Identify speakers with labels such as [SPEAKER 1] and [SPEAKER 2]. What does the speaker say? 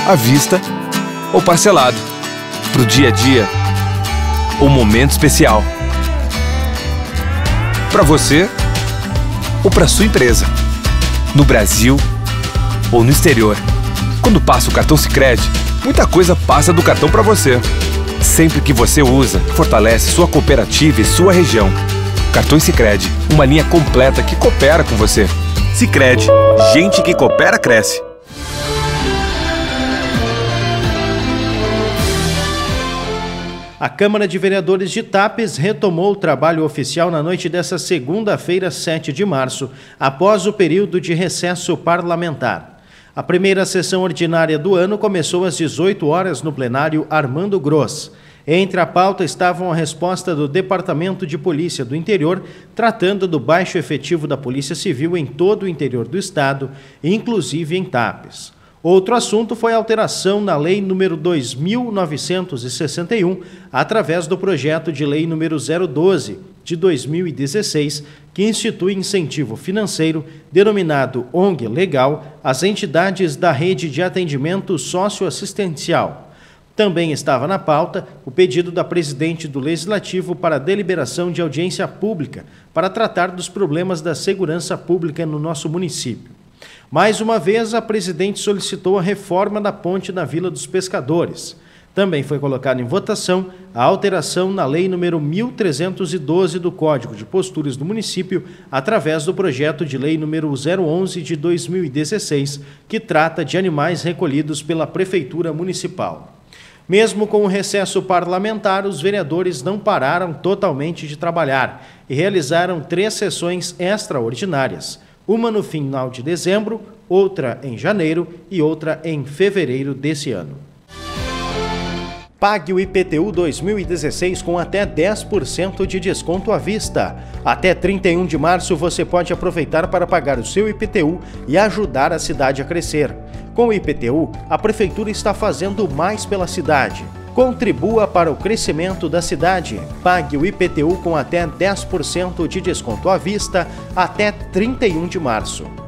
[SPEAKER 1] à vista ou parcelado. Para o dia a dia ou momento especial. Para você ou para sua empresa. No Brasil ou no exterior. Quando passa o cartão Sicredi, muita coisa passa do cartão para você. Sempre que você usa, fortalece sua cooperativa e sua região. Cartões Sicredi, uma linha completa que coopera com você. Sicredi, gente que coopera cresce.
[SPEAKER 2] A Câmara de Vereadores de Tapes retomou o trabalho oficial na noite desta segunda-feira, 7 de março, após o período de recesso parlamentar. A primeira sessão ordinária do ano começou às 18 horas no plenário Armando Gross. Entre a pauta estavam a resposta do Departamento de Polícia do Interior, tratando do baixo efetivo da Polícia Civil em todo o interior do estado, inclusive em Tapes. Outro assunto foi a alteração na Lei nº 2.961, através do projeto de Lei nº 012, de 2016, que institui incentivo financeiro, denominado ONG Legal, às entidades da rede de atendimento socioassistencial. Também estava na pauta o pedido da presidente do Legislativo para deliberação de audiência pública para tratar dos problemas da segurança pública no nosso município. Mais uma vez, a presidente solicitou a reforma da ponte na Vila dos Pescadores. Também foi colocada em votação a alteração na Lei nº 1.312 do Código de Posturas do município, através do projeto de Lei nº 011 de 2016, que trata de animais recolhidos pela Prefeitura Municipal. Mesmo com o recesso parlamentar, os vereadores não pararam totalmente de trabalhar e realizaram 3 sessões extraordinárias. Uma no final de dezembro, outra em janeiro e outra em fevereiro desse ano. Pague o IPTU 2016 com até 10% de desconto à vista. Até 31 de março você pode aproveitar para pagar o seu IPTU e ajudar a cidade a crescer. Com o IPTU, a Prefeitura está fazendo mais pela cidade. Contribua para o crescimento da cidade. Pague o IPTU com até 10% de desconto à vista até 31 de março.